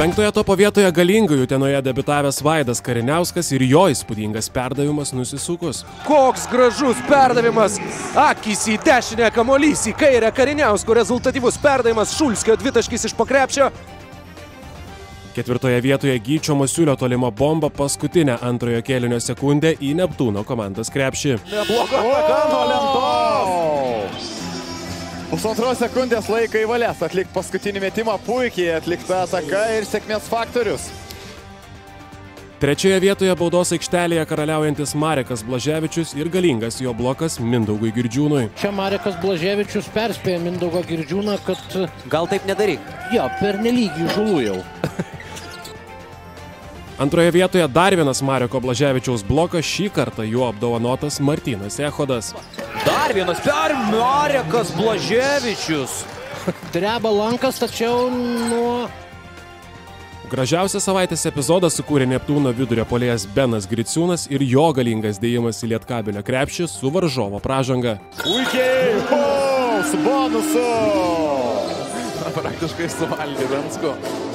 Penktoje topo vietoje galingai Utenoje debiutavęs Vaidas Kariniauskas ir jo įspūdingas perdavimas nusisukus. Koks gražus perdavimas. Akys į dešinę, kamuolys į kairę. Kariniausko rezultatyvus perdavimas. Šulskio dvitaškis iš po krepšio. Ketvirtoje vietoje Gyčio Masiulio tolima bomba paskutinę antrojo kėlinio sekundę į Neptūno komandos krepšį. Nebloga ataka nuo lentos. Pusantros sekundės laiką į valias atlikti paskutinį metimą. Puikiai atlikta ataka ir sėkmės faktorius. Trečioje vietoje baudos aikštelėje karaliaujantis Marekas Blaževičius ir galingas jo blokas Mindaugui Girdžiūnui. Čia Marekas Blaževičius perspėja Mindaugą Girdžiūną, kad gal taip nedaryk. Jo, pernelyg įžulų jau. Antroje vietoje dar vienas Mareko Blaževičiaus blokas, šį kartą juo apdovanotas Martynas Echodas. Dar vienas per Marekas Blaževičius. Dreba lankas, tačiau nuo... Gražiausią savaitės epizodą sukūrė Neptūno vidurio puolėjas Benas Griciūnas ir jo galingas dėjimas į Lietkabelio krepšį su varžovo pražanga. Puikiai! Su bonusu! Praktiškai suvaldė Vensko.